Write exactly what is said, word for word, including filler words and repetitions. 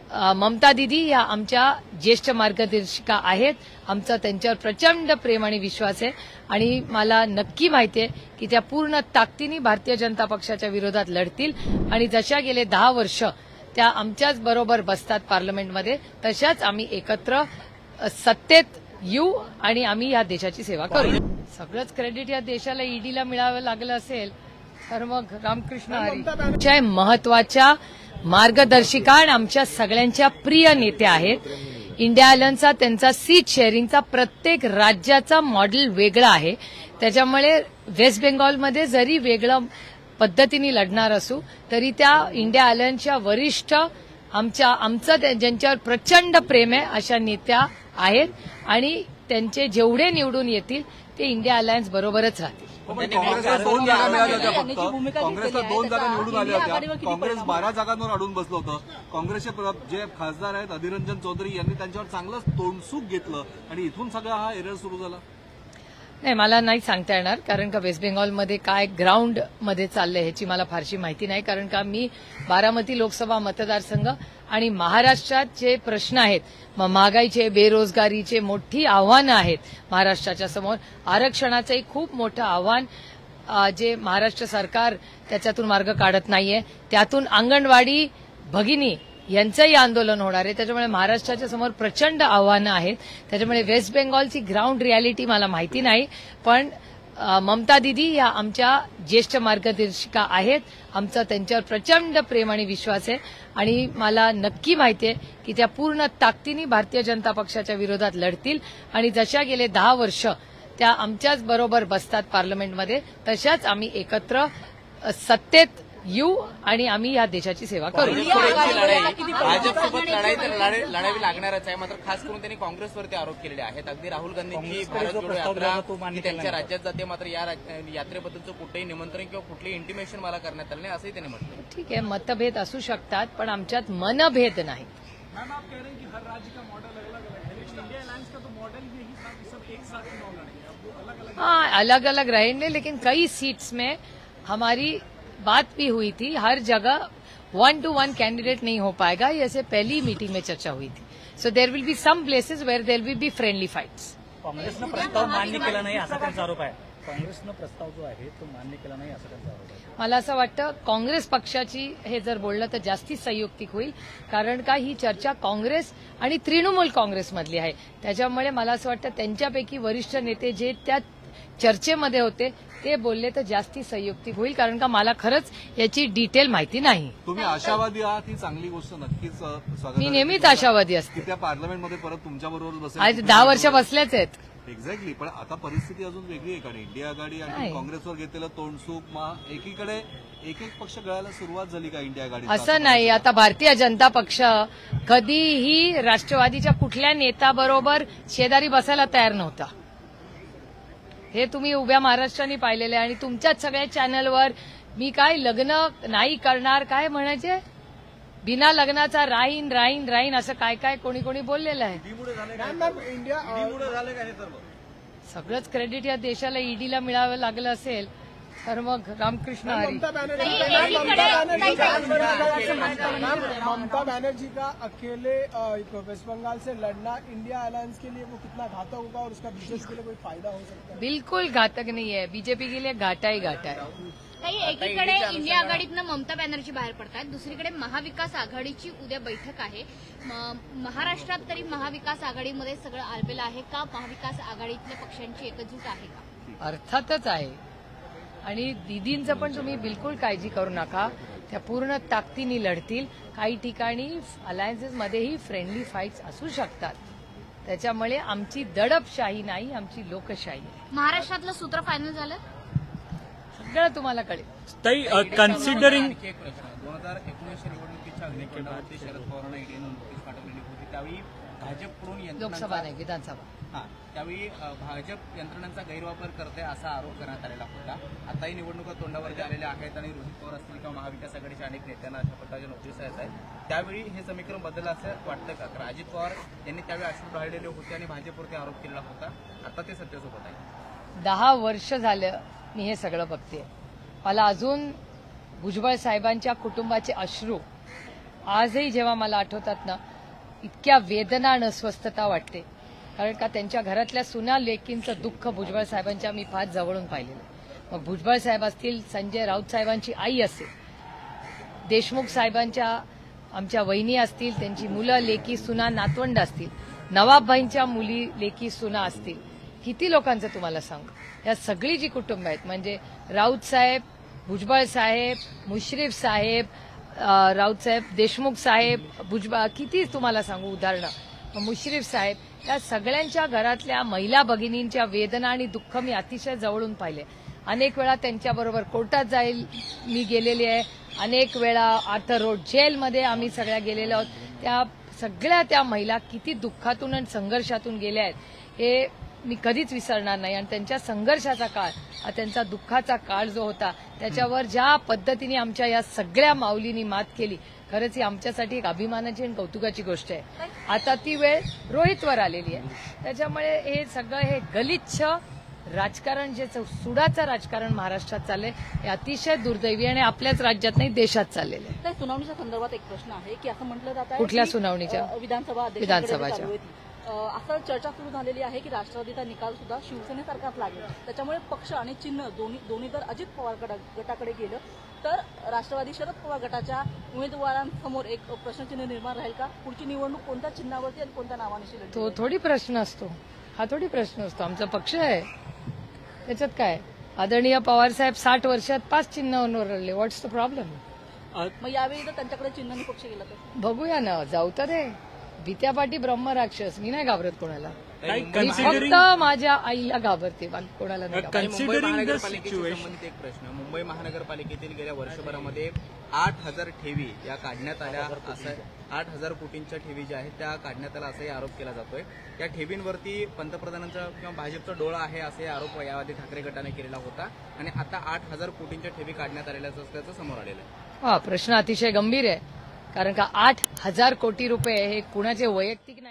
ममता दिदी या आमच्या ज्येष्ठ मार्गदर्शिका आहेत. आमचा त्यांच्यावर प्रचंड प्रेम आणि विश्वास आहे आणि मला नक्की माहिती आहे की त्या पूर्ण ताकदीने भारतीय जनता पक्षाच्या विरोधात लढतील आणि जशा गेले दहा वर्ष त्या आमच्याच बरोबर बसतात पार्लमेंटमध्ये, तशाच आम्ही एकत्र सत्तेत येऊ आणि आम्ही या देशाची सेवा करू. सगळंच क्रेडिट या देशाला ईडीला मिळावं लागलं असेल तर मग रामकृष्ण हरी महत्वाच्या मार्गदर्शिका आणि आमच्या सगळ्यांच्या प्रिय नेत्या आहेत. इंडिया अलायन्सचा त्यांचा सीट शेअरिंगचा प्रत्येक राज्याचा मॉडेल वेगळा आहे. त्याच्यामुळे वेस्ट बेंगॉलमध्ये जरी वेगळं पद्धतीने लढणार असू तरी त्या इंडिया अलायन्सच्या वरिष्ठ आमच्या आमचं ज्यांच्यावर प्रचंड प्रेम आहे अशा नेत्या आहेत आणि त्यांचे जेवढे निवडून येतील ते इंडिया अलायन्स बरोबरच राहतील. काँग्रेसला दोन जागा मिळाल्या होत्या, फक्त काँग्रेसला दोन जागा निवडून आल्या होत्या. काँग्रेस बारा जागांवर अडून बसलं होतं. काँग्रेसचे जे खासदार आहेत अधीररंजन चौधरी यांनी त्यांच्यावर चांगलं तोंडसूक घेतलं आणि इथून सगळा हा एरर सुरू झाला. नाही, मला नाही सांगता येणार कारण का वेस्ट बेंगॉलमध्ये काय ग्राउंडमध्ये चाललंय ह्याची मला फारशी माहिती नाही. कारण का मी बारामती लोकसभा मतदारसंघ आणि महाराष्ट्रात जे प्रश्न आहेत, महागाईचे, बेरोजगारीचे मोठी आव्हानं आहेत महाराष्ट्राच्या समोर. आरक्षणाचं एक खूप मोठं आव्हान जे महाराष्ट्र सरकार त्याच्यातून मार्ग काढत नाहीये. त्यातून अंगणवाडी भगिनी यांचंही आंदोलन होणार आहे. त्याच्यामुळे महाराष्ट्राच्या समोर प्रचंड आव्हानं आहेत. त्याच्यामुळे वेस्ट बेंगॉलची ग्राउंड रियालिटी मला माहिती नाही, पण ममता दिदी या आमच्या ज्येष्ठ मार्गदर्शिका आहेत. आमचा त्यांच्यावर प्रचंड प्रेम आणि विश्वास आहे आणि मला नक्की माहिती आहे की त्या पूर्ण ताकदीने भारतीय जनता पक्षाच्या विरोधात लढतील आणि जशा गेले दहा वर्ष त्या आमच्याच बरोबर बसतात पार्लमेंटमध्ये, तशाच आम्ही एकत्र सत्तेत येऊ आणि आम्ही या देशाची सेवा करू. भाजपसोबत लढाई तर लढावी लागणारच आहे. मात्र खास करून त्यांनी काँग्रेसवरती आरोप केलेले आहेत. अगदी राहुल गांधींची भारत जोडो यात्रा त्यांच्या राज्यात जाते, मात्र या यात्रेबद्दलचं कुठलंही निमंत्रण किंवा कुठलंही इंटिमेशन मला करण्यात आलं नाही असंही त्यांनी म्हटलं. ठीक आहे, मतभेद असू शकतात पण आमच्यात मनभेद नाही. हाँ, अलग अलग रहेंगे लेकिन कई सीट्स में हमारी बात भी हुई थी. हर जगह वन टू वन कैंडिडेट नहीं हो पाएगा, ये ऐसे पहली मीटिंग में चर्चा हुई थी. So there will be some places where there will be friendly fights. काँग्रेसनं प्रस्ताव मान्य केला नाही असा त्यांचा आरोप आहे. काँग्रेसनं प्रस्ताव जो आहे तो मान्य केला नाही असा त्यांचा आरोप आहे. मला असं वाटतं काँग्रेस पक्षाची हे जर बोललं तर जास्ती संयुक्तिक होईल, कारण का ही चर्चा काँग्रेस आणि तृणमूल काँग्रेसमधली आहे. त्याच्यामुळे मला असं वाटतं त्यांच्यापैकी वरिष्ठ नेते जे त्या चर्चेमध्ये होते ते बोलले तर जास्ती संयुक्तिक होईल, कारण का मला खरंच याची डिटेल माहिती नाही. तुम्ही आशावादी आहात ही चांगली गोष्ट, नक्कीच स्वागत. मी नेहमीच आशावादी असते. त्या पार्लमेंटमध्ये परत तुमच्याबरोबर बसेल. आज दहा वर्ष बसलेच आहेत. एक्झॅक्टली, पण आता परिस्थिती अजून वेगळी आहे. कारण इंडिया आघाडी आणि काँग्रेसवर घेतलेलं तोंडसूक, एकीकडे एक एक पक्ष गळायला सुरुवात झाली का इंडिया आघाडी? असं नाही. आता भारतीय जनता पक्ष कधीही राष्ट्रवादीच्या कुठल्या नेत्याबरोबर शेजारी बसायला तयार नव्हता. हे तुम्ही उभ्या महाराष्ट्राने पाहिलेलं आहे आणि तुमच्याच सगळ्या चॅनलवर मी काय लग्न नाही करणार काय म्हणायचे, बिना लग्नाचा राहीन राहीन राहीन असं काय काय कोणी कोणी बोललेलं आहे. सगळंच क्रेडिट या देशाला ईडीला मिळावं लागलं असेल तर मग रामकृष्ण हरी. ममता बनर्जी का अकेले वेस्ट बंगाल से लड़ना इंडिया अलायंस के लिए वो कितना घातक होगा और उसका बीजेपी के लिए कोई फायदा हो सकता है? बिल्कुल घातक नहीं है. बीजेपी के लिए घाटा ही घाटा है. एकीकडे इंडिया आघाडीतनं ममता बॅनर्जी बाहेर पडतात, दुसरीकडे महाविकास आघाडीची उद्या बैठक आहे. महाराष्ट्रात तरी महाविकास आघाडीमध्ये सगळं आलबेलं आहे का? महाविकास आघाडीतल्या पक्षांची एकजूट आहे का? अर्थातच आहे आणि दीदींचं पण तुम्ही बिलकुल काळजी करू नका. त्या पूर्ण ताकदीने लढतील. काही ठिकाणी अलायन्सेसमध्येही फ्रेंडली फाईट्स असू शकतात. त्याच्यामुळे आमची दडपशाही नाही, आमची लोकशाही आहे. महाराष्ट्रातलं सूत्र फायनल झालं, सगळं तुम्हाला कळेल. कन्सिडरिंग दोन हजार एकोणीसच्या निवडणुकीच्या अग्निकांडावरती शरद पवारांना ईडीनं नोटीस पाठवलेली होती. त्यावेळी भाजपकडून लोकसभा नाही विधानसभा हा त्यावेळी भाजप यंत्रणांचा गैरवापर करते असा आरोप करण्यात आलेला होता. आताही निवडणुका तोंडावरती आलेल्या आहेत आणि रोहित पवार असतील किंवा महाविकास आघाडीच्या अनेक नेत्यांना अशा प्रकारच्या नोटीस येत आहेत. त्यावेळी हे समीकरण बदललं असं वाटतं का? कारण अजित पवार यांनी त्यावेळी अश्रू ढाळलेले होते आणि भाजपवरती आरोप केलेला होता. आता ते सत्यासोबत आहे. दहा वर्ष झालं मी हे सगळं बघते. मला अजून भुजबळ साहेबांच्या कुटुंबाचे अश्रू आजही जेव्हा मला आठवतात ना, इतक्या वेदना आणि अस्वस्थता वाटते. कारण का त्यांच्या घरातल्या सुना लेकींचं दुःख भुजबळ साहेबांच्या मी फार जवळून पाहिलेलं. मग भुजबळ साहेब असतील, संजय राऊत साहेबांची आई असेल, देशमुख साहेबांच्या आमच्या वहिनी असतील, त्यांची मुलं लेकी सुना नातवंड असतील, नवाबभाईंच्या मुली लेकी सुना असतील, किती लोकांचं तुम्हाला सांगू. या सगळी जी कुटुंब आहेत म्हणजे राऊत साहेब, भुजबळ साहेब, मुश्रीफ साहेब, राऊत साहेब, देशमुख साहेब, भुजबळ, किती तुम्हाला सांगू उदाहरणं. मुश्रीफ साहेब, या सगळ्यांच्या घरातल्या महिला भगिनींच्या वेदना आणि दुःख मी अतिशय जवळून पाहिले. अनेक वेळा त्यांच्याबरोबर कोर्टात जाईल मी गेलेली आहे. अनेक वेळा आर्थर रोड जेलमध्ये आम्ही सगळ्या गेलेलो आहोत. त्या सगळ्या त्या महिला किती दुःखातून आणि संघर्षातून गेल्या आहेत हे मी कधीच विसरणार नाही. आणि त्यांच्या संघर्षाचा काळ, त्यांचा दुःखाचा काळ जो होता, त्याच्यावर ज्या पद्धतीने आमच्या या सगळ्या माऊलींनी मात केली, खरंच ही आमच्यासाठी एक अभिमानाची आणि कौतुकाची गोष्ट आहे. आता ती वेळ रोहितवर आलेली आहे. त्याच्यामुळे हे सगळं हे गलिच्छ राजकारण, जे सुडाचं राजकारण महाराष्ट्रात चाललंय, हे अतिशय दुर्दैवी आणि आपल्याच राज्यात नाही देशात चाललेलं आहे. सुनावणीच्या संदर्भात एक प्रश्न आहे की असं म्हटलं जात आहे कुठल्या की, सुनावणीच्या? अ, विधानसभा विधानसभाच्या. चालू आहे ती. अ, असं चर्चा सुरू झालेली आहे की राष्ट्रवादीचा निकाल सुद्धा शिवसेनेसारखाच लागेल. त्याच्यामुळे पक्ष आणि चिन्ह दोन्ही दोन्ही जर अजित पवार गटा- गटाकडे गेलं तर राष्ट्रवादी शरद पवार गटाच्या उमेदवारांसमोर एक प्रश्नचिन्ह निर्माण राहील का? पुढची निवडणूक कोणत्या चिन्हावरती आणि कोणत्या नावानिशी लढली तो जाईल? थोडी प्रश्न असतो, हा थोडी प्रश्न असतो. आमचा पक्ष आहे, त्याच्यात काय. आदरणीय पवारसाहेब साठ वर्षात पाच चिन्हांवर लढले. What's the problem? मग यावेळी जर त्यांच्याकडे चिन्ह आणि पक्ष गेला तर बघूया ना, जाऊ तर दे. भीत्यापाठी ब्रह्मराक्षस, मी नाही घाबरत कोणाला. ताई, मी मुंबई फक्त माझ्या आईला घाबरते, बाकी कोणाला नाही घाबरत. ताई, मुंबई महानगरपालिकेशी संबंधित एक प्रश्न. मुंबई महानगरपालिकेतील गेल्या वर्षभरामध्ये आठ हजार ठेवी या काढण्यात आल्या. असं आठ हजार कोटींच्या ठेवी ज्या आहेत त्या काढण्यात आल्या असाही आरोप केला जातोय. या ठेवींवरती पंतप्रधानांचा किंवा भाजपचा डोळा आहे असे आरोप याआधी ठाकरे गटाने केलेला होता आणि आता आठ हजार कोटींच्या ठेवी काढण्यात आलेल्या असल्याचं समोर आलेलं आहे. हा प्रश्न अतिशय गंभीर आहे. कारण का आठ हजार कोटी रुपये हे कुणाचे वैयक्तिक नाही.